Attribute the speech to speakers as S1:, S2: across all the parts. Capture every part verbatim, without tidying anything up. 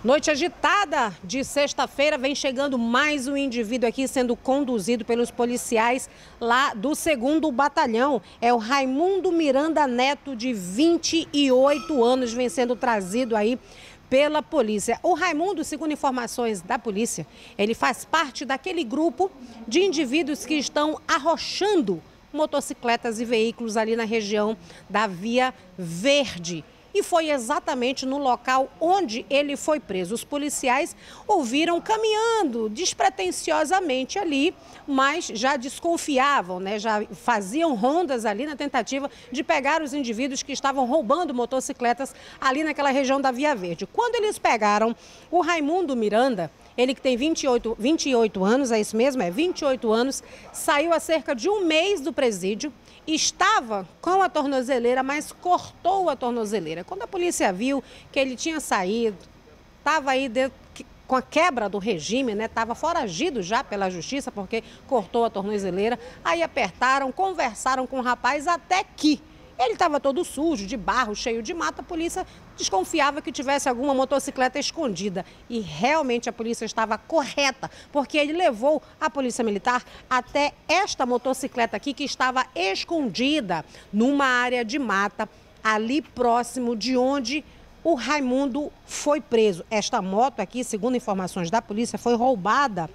S1: Noite agitada de sexta-feira, vem chegando mais um indivíduo aqui sendo conduzido pelos policiais lá do segundo Batalhão. É o Raimundo Miranda Neto, de vinte e oito anos, vem sendo trazido aí pela polícia. O Raimundo, segundo informações da polícia, ele faz parte daquele grupo de indivíduos que estão arrochando motocicletas e veículos ali na região da Via Verde. E foi exatamente no local onde ele foi preso. Os policiais o viram caminhando despretensiosamente ali, mas já desconfiavam, né? Já faziam rondas ali na tentativa de pegar os indivíduos que estavam roubando motocicletas ali naquela região da Via Verde. Quando eles pegaram o Raimundo Miranda, ele que tem vinte e oito, vinte e oito anos, é isso mesmo, é vinte e oito anos, saiu há cerca de um mês do presídio, estava com a tornozeleira, mas cortou a tornozeleira. Quando a polícia viu que ele tinha saído, estava aí dentro, com a quebra do regime, né? Estava foragido já pela justiça porque cortou a tornozeleira, aí apertaram, conversaram com o rapaz até que ele estava todo sujo, de barro, cheio de mato. A polícia desconfiava que tivesse alguma motocicleta escondida. E realmente a polícia estava correta, porque ele levou a polícia militar até esta motocicleta aqui, que estava escondida numa área de mata, ali próximo de onde o Raimundo foi preso. Esta moto aqui, segundo informações da polícia, foi roubada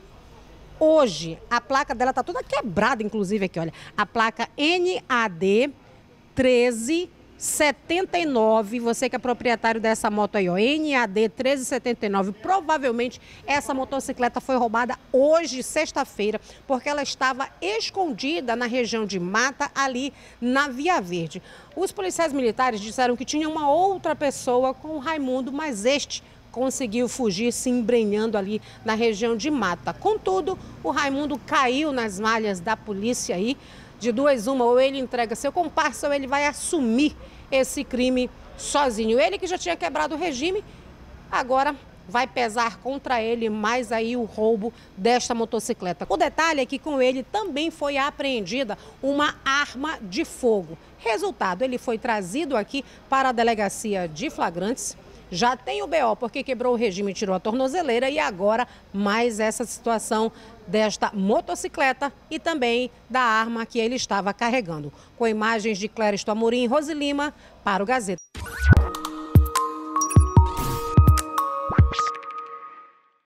S1: hoje. A placa dela está toda quebrada, inclusive aqui, olha. A placa N A D treze setenta e nove, você que é proprietário dessa moto aí, ó, N A D treze setenta e nove, provavelmente essa motocicleta foi roubada hoje, sexta-feira, porque ela estava escondida na região de mata, ali na Via Verde. Os policiais militares disseram que tinha uma outra pessoa com o Raimundo, mas este conseguiu fugir se embrenhando ali na região de mata. Contudo, o Raimundo caiu nas malhas da polícia aí. De duas uma, ou ele entrega seu comparsa ou ele vai assumir esse crime sozinho. Ele que já tinha quebrado o regime, agora vai pesar contra ele mais aí o roubo desta motocicleta. O detalhe é que com ele também foi apreendida uma arma de fogo. Resultado, ele foi trazido aqui para a delegacia de flagrantes. Já tem o B O porque quebrou o regime e tirou a tornozeleira, e agora mais essa situação desta motocicleta e também da arma que ele estava carregando. Com imagens de Cléristo Amorim e Rose Lima, para o Gazeta.